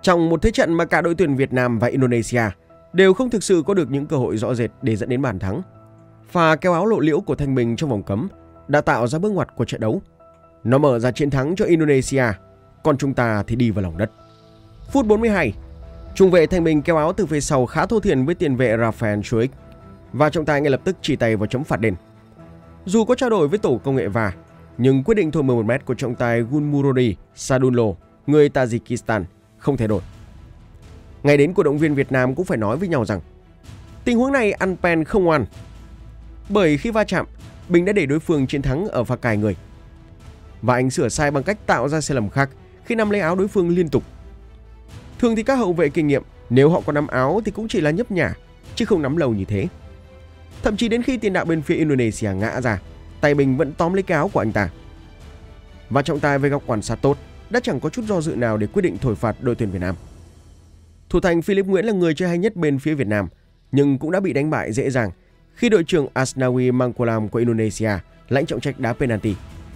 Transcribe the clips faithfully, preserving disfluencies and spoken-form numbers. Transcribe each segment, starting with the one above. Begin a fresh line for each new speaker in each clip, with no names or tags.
Trong một thế trận mà cả đội tuyển Việt Nam và Indonesia đều không thực sự có được những cơ hội rõ rệt để dẫn đến bàn thắng, pha kéo áo lộ liễu của Thanh Bình trong vòng cấm đã tạo ra bước ngoặt của trận đấu. Nó mở ra chiến thắng cho Indonesia, còn chúng ta thì đi vào lòng đất. Phút bốn mươi hai, trung vệ Thanh Bình kéo áo từ phía sau khá thô thiển với tiền vệ Rafael Chuik và trọng tài ngay lập tức chỉ tay vào chấm phạt đền. Dù có trao đổi với tổ công nghệ vê a rờ, nhưng quyết định thua mười một mét của trọng tài Gunmurodi Sadullo, người Tajikistan, không thay đổi. Ngay đến cổ động viên Việt Nam cũng phải nói với nhau rằng tình huống này ăn pen không ngoan, bởi khi va chạm, Bình đã để đối phương chiến thắng ở pha cài người. Và anh sửa sai bằng cách tạo ra sai lầm khác khi nắm lấy áo đối phương liên tục. Thường thì các hậu vệ kinh nghiệm, nếu họ có nắm áo thì cũng chỉ là nhấp nhả, chứ không nắm lâu như thế. Thậm chí đến khi tiền đạo bên phía Indonesia ngã ra, tay Bình vẫn tóm lấy cái áo của anh ta. Và trọng tài về góc quan sát tốt đã chẳng có chút do dự nào để quyết định thổi phạt đội tuyển Việt Nam. Thủ thành Philip Nguyễn là người chơi hay nhất bên phía Việt Nam, nhưng cũng đã bị đánh bại dễ dàng khi đội trưởng Asnawi Mangkulam của Indonesia lãnh trọng trách đá penalty.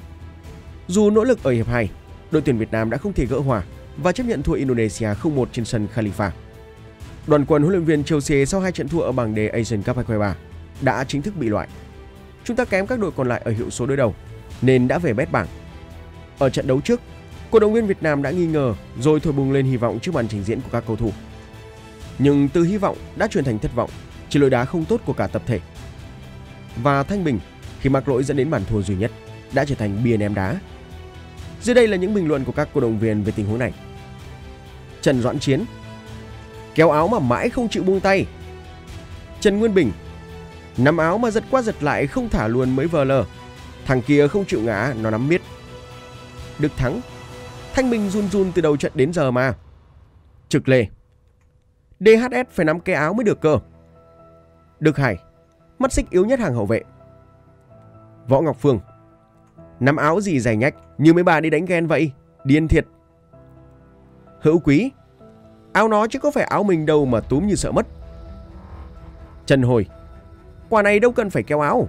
Dù nỗ lực ở hiệp hai, đội tuyển Việt Nam đã không thể gỡ hòa và chấp nhận thua Indonesia không một trên sân Khalifa. Đoàn quân huấn luyện viên Chelsea sau hai trận thua ở bảng D Asian Cup hai không hai ba đã chính thức bị loại. Chúng ta kém các đội còn lại ở hiệu số đối đầu nên đã về bét bảng. Ở trận đấu trước, cổ động viên Việt Nam đã nghi ngờ rồi thổi bùng lên hy vọng trước màn trình diễn của các cầu thủ. Nhưng từ hy vọng đã chuyển thành thất vọng chỉ lối đá không tốt của cả tập thể. Và Thanh Bình khi mắc lỗi dẫn đến bàn thua duy nhất đã trở thành bia ném đá. Dưới đây là những bình luận của các cổ động viên về tình huống này. Trần Doãn Chiến: kéo áo mà mãi không chịu buông tay. Trần Nguyên Bình: nắm áo mà giật qua giật lại không thả luôn mới vờ lờ. Thằng kia không chịu ngã, nó nắm miết. Đức Thắng: Thanh Bình run run từ đầu trận đến giờ mà. Trực Lê: đê hát ét phải nắm cái áo mới được cơ. Đức Hải: mắt xích yếu nhất hàng hậu vệ. Võ Ngọc Phương: nắm áo gì dày nhách như mấy bà đi đánh ghen vậy, điên thiệt. Hữu Quý: áo nó chứ có phải áo mình đâu mà túm như sợ mất. Trần Hồi: quả này đâu cần phải kéo áo.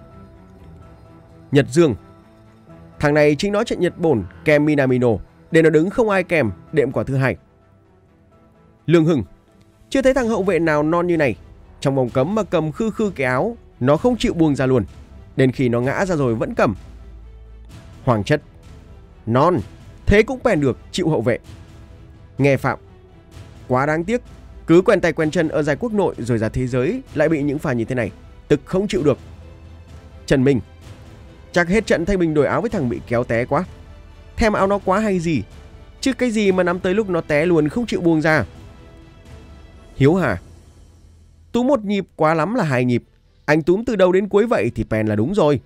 Nhật Dương: thằng này chính nó trận Nhật Bổn kèm Minamino để nó đứng không ai kèm đệm quả thứ hai. Lương Hưng: chưa thấy thằng hậu vệ nào non như này, trong vòng cấm mà cầm khư khư cái áo, nó không chịu buông ra luôn, đến khi nó ngã ra rồi vẫn cầm. Hoàng Chất: non, thế cũng bèn được, chịu hậu vệ. Nghe Phạm: quá đáng tiếc, cứ quen tay quen chân ở giải quốc nội rồi ra thế giới lại bị những pha như thế này, tức không chịu được. Trần Minh: chắc hết trận Thanh Bình đổi áo với thằng bị kéo té quá. Thèm áo nó quá hay gì, chứ cái gì mà nắm tới lúc nó té luôn không chịu buông ra. Hiếu Hà: túm một nhịp quá lắm là hai nhịp, anh túm từ đầu đến cuối vậy thì pen là đúng rồi.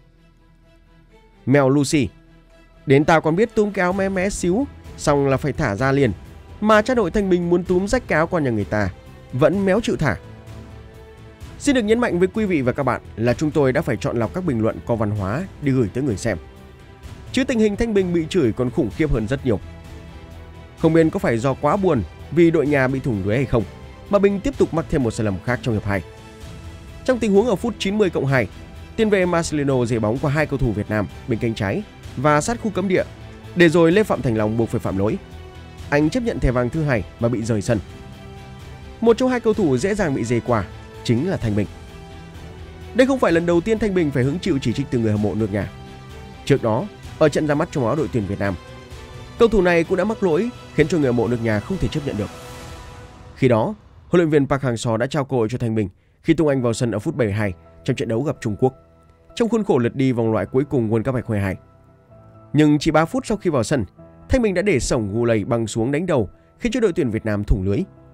Mèo Lucy: đến tao còn biết túm cái áo mé mé xíu, xong là phải thả ra liền, mà cha đội Thanh Bình muốn túm rách cái áo con nhà người ta, vẫn méo chịu thả. Xin được nhấn mạnh với quý vị và các bạn là chúng tôi đã phải chọn lọc các bình luận có văn hóa để gửi tới người xem, chứ tình hình Thanh Bình bị chửi còn khủng khiếp hơn rất nhiều. Không biết có phải do quá buồn vì đội nhà bị thủng lưới hay không, mà Bình tiếp tục mắc thêm một sai lầm khác trong hiệp hai. Trong tình huống ở phút chín mươi cộng hai, tiền vệ Marcelino dễ bóng qua hai cầu thủ Việt Nam bên cánh trái và sát khu cấm địa, để rồi Lê Phạm Thành Long buộc phải phạm lỗi. Anh chấp nhận thẻ vàng thứ hai mà bị rời sân. Một trong hai cầu thủ dễ dàng bị giê qua chính là Thanh Bình. Đây không phải lần đầu tiên Thanh Bình phải hứng chịu chỉ trích từ người hâm mộ nước nhà. Trước đó, ở trận ra mắt trong áo đội tuyển Việt Nam, cầu thủ này cũng đã mắc lỗi khiến cho người hâm mộ nước nhà không thể chấp nhận được. Khi đó, huấn luyện viên Park Hang-seo đã trao cơ hội cho Thanh Bình khi tung anh vào sân ở phút bảy mươi hai trong trận đấu gặp Trung Quốc, trong khuôn khổ lượt đi vòng loại cuối cùng World Cup hai không hai hai. Nhưng chỉ ba phút sau khi vào sân, Thanh Bình đã để sổng Gulay băng xuống đánh đầu khiến cho đội tuyển Việt Nam thủng lưới.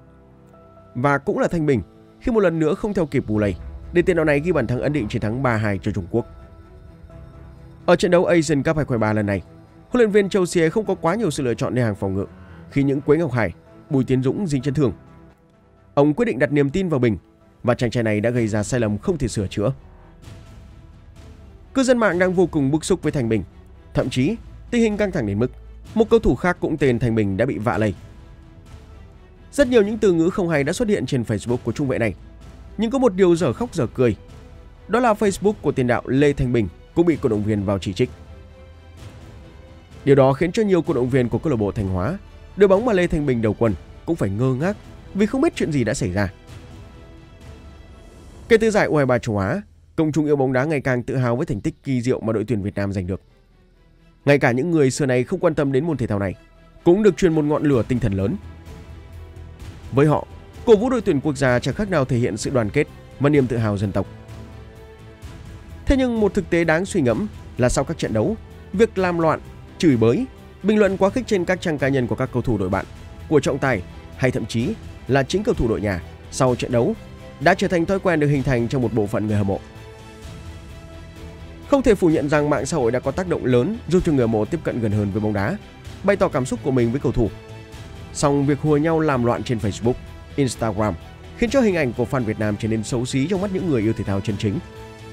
Và cũng là Thanh Bình khi một lần nữa không theo kịp Gulay để tiền đạo này ghi bàn thắng ấn định chiến thắng ba hai cho Trung Quốc. Ở trận đấu Asian Cup hai không hai ba lần này, huấn luyện viên Chelsea không có quá nhiều sự lựa chọn để hàng phòng ngự khi những Quế Ngọc Hải, Bùi Tiến Dũng dính chấn thương. Ông quyết định đặt niềm tin vào Bình và chàng trai này đã gây ra sai lầm không thể sửa chữa. Cư dân mạng đang vô cùng bức xúc với Thanh Bình. Thậm chí, tình hình căng thẳng đến mức một cầu thủ khác cũng tên Thanh Bình đã bị vạ lây. Rất nhiều những từ ngữ không hay đã xuất hiện trên Facebook của trung vệ này. Nhưng có một điều dở khóc dở cười. Đó là Facebook của tiền đạo Lê Thanh Bình cũng bị cổ động viên vào chỉ trích. Điều đó khiến cho nhiều cổ động viên của câu lạc bộ Thanh Hóa, đội bóng mà Lê Thanh Bình đầu quân, cũng phải ngơ ngác vì không biết chuyện gì đã xảy ra. Kể từ giải U hai ba châu Á, công chúng yêu bóng đá ngày càng tự hào với thành tích kỳ diệu mà đội tuyển Việt Nam giành được. Ngay cả những người xưa này không quan tâm đến môn thể thao này cũng được truyền một ngọn lửa tinh thần lớn. Với họ, cổ vũ đội tuyển quốc gia chẳng khác nào thể hiện sự đoàn kết và niềm tự hào dân tộc. Thế nhưng một thực tế đáng suy ngẫm là sau các trận đấu, việc làm loạn, chửi bới, bình luận quá khích trên các trang cá nhân của các cầu thủ đội bạn, của trọng tài hay thậm chí là chính cầu thủ đội nhà sau trận đấu đã trở thành thói quen được hình thành trong một bộ phận người hâm mộ. Không thể phủ nhận rằng mạng xã hội đã có tác động lớn giúp cho người hâm mộ tiếp cận gần hơn với bóng đá, bày tỏ cảm xúc của mình với cầu thủ. Song việc hùa nhau làm loạn trên Facebook, Instagram khiến cho hình ảnh của fan Việt Nam trở nên xấu xí trong mắt những người yêu thể thao chân chính.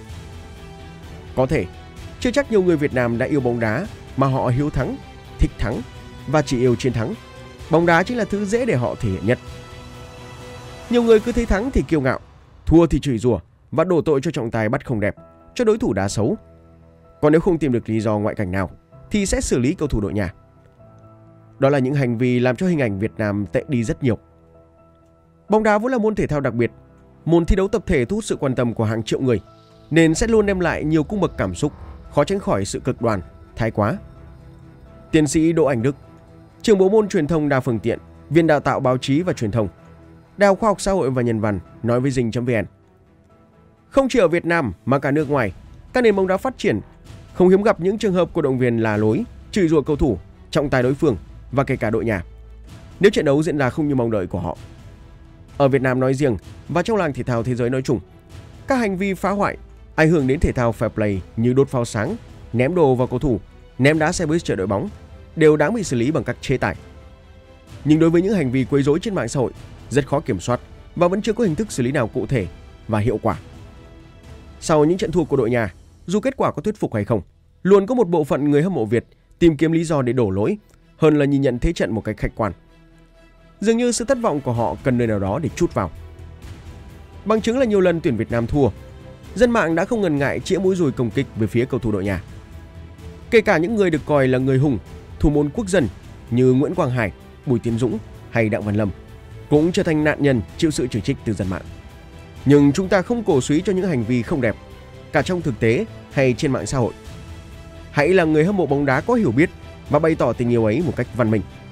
Có thể, chưa chắc nhiều người Việt Nam đã yêu bóng đá mà họ hiếu thắng, thích thắng và chỉ yêu chiến thắng. Bóng đá chính là thứ dễ để họ thể hiện nhất. Nhiều người cứ thấy thắng thì kiêu ngạo, thua thì chửi rủa và đổ tội cho trọng tài bắt không đẹp, cho đối thủ đá xấu. Còn nếu không tìm được lý do ngoại cảnh nào thì sẽ xử lý cầu thủ đội nhà. Đó là những hành vi làm cho hình ảnh Việt Nam tệ đi rất nhiều. Bóng đá vốn là môn thể thao đặc biệt, môn thi đấu tập thể thu hút sự quan tâm của hàng triệu người, nên sẽ luôn đem lại nhiều cung bậc cảm xúc, khó tránh khỏi sự cực đoan, thái quá. Tiến sĩ Đỗ Anh Đức, trưởng bộ môn truyền thông đa phương tiện, Viện Đào tạo Báo chí và Truyền thông, Đại học Khoa học Xã hội và Nhân văn nói với Dinh.vn: không chỉ ở Việt Nam mà cả nước ngoài, các nền bóng đá phát triển không hiếm gặp những trường hợp cổ động viên là lối, chửi rủa cầu thủ, trọng tài đối phương và kể cả đội nhà, nếu trận đấu diễn ra không như mong đợi của họ. Ở Việt Nam nói riêng và trong làng thể thao thế giới nói chung, các hành vi phá hoại, ảnh hưởng đến thể thao fair play như đốt pháo sáng, ném đồ vào cầu thủ, ném đá xe buýt chờ đội bóng đều đáng bị xử lý bằng các chế tài. Nhưng đối với những hành vi quấy rối trên mạng xã hội rất khó kiểm soát và vẫn chưa có hình thức xử lý nào cụ thể và hiệu quả. Sau những trận thua của đội nhà, dù kết quả có thuyết phục hay không, luôn có một bộ phận người hâm mộ Việt tìm kiếm lý do để đổ lỗi hơn là nhìn nhận thế trận một cách khách quan. Dường như sự thất vọng của họ cần nơi nào đó để trút vào. Bằng chứng là nhiều lần tuyển Việt Nam thua, dân mạng đã không ngần ngại chĩa mũi dùi công kích về phía cầu thủ đội nhà. Kể cả những người được coi là người hùng, thủ môn quốc dân như Nguyễn Quang Hải, Bùi Tiến Dũng hay Đặng Văn Lâm cũng trở thành nạn nhân chịu sự chỉ trích từ dân mạng. Nhưng chúng ta không cổ suý cho những hành vi không đẹp, cả trong thực tế hay trên mạng xã hội. Hãy là người hâm mộ bóng đá có hiểu biết và bày tỏ tình yêu ấy một cách văn minh.